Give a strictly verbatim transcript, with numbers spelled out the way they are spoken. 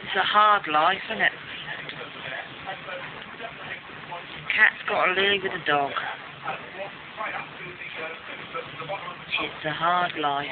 It's a hard life, isn't it? Cat's got to live with a dog. It's a hard life.